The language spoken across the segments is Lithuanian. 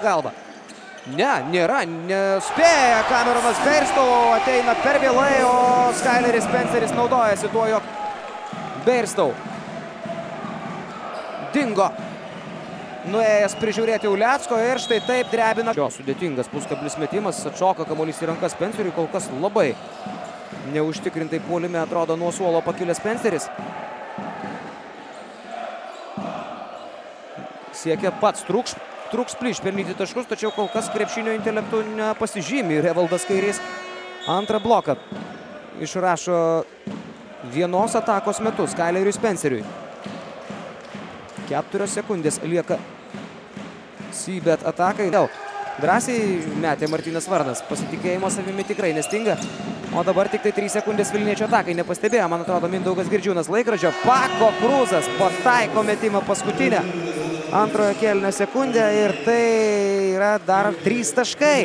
pagalba. Ne, nėra, nespėja Cameronas Bairstow, ateina per vėlai, o Skyleris Spenceris naudojasi tuo, jog Bairstow dingo, nuėjęs prižiūrėti Ulecko ir štai taip drebina. Jo sudėtingas puskablis metimas, atšoka kamuolys į rankas Spenceriui, kol kas labai neužtikrintai puolime atrodo nuo suolo pakilęs Spenceris. Siekia pats Trūks plyš pelnyti taškus, tačiau kol kas krepšinio intelektų nepasižymi. Ir Evaldas Kairys antrą bloką išrašo vienos atakos metu Skyleriui Spenceriui. 4 sekundės lieka Seabed atakai. Drąsiai metė Martynas Varnas. Pasitikėjimo savimi tikrai nestinga. O dabar tik tai 3 sekundės Vilniečio atakai. Nepastebėjo, man atrodo, Mindaugas Girdžiūnas laikrodžio. Pako Krūzas pataiko metimą paskutinę antrojo kėlinio sekundę ir tai yra dar 3 taškai.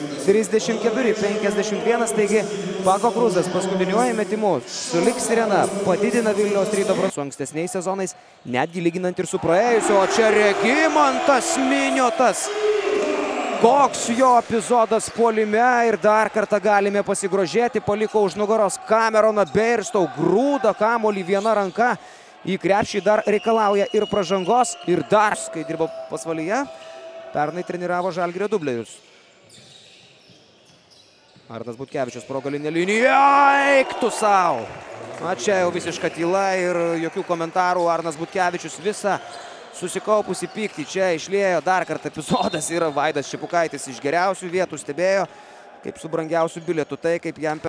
34-51, taigi Pako Krūzas paskutiniuoju metimu suliks sirena, padidina Vilniaus Ryto su ankstesniais sezonais, netgi lyginant ir su praėjusiu, o čia Regimantas Miniotas. Koks jo epizodas puolime ir dar kartą galime pasigrožėti, paliko už nugaros Cameroną Bairstow, grūda kamuolį viena ranka. Į krepšį dar reikalauja ir pražangos, ir dar, kai dirbo pasvalyje, pernai treniravo Žalgirio dublerius. Arnas Butkevičius pro galinę liniją, eik tu sau! Na čia jau visiška tyla ir jokių komentarų. Arnas Butkevičius visą susikaupusi pyktį čia išliejo. Dar kartą epizodas yra Vaidas Šepukaitis iš geriausių vietų stebėjo, kaip su brangiausių bilietų, tai kaip jam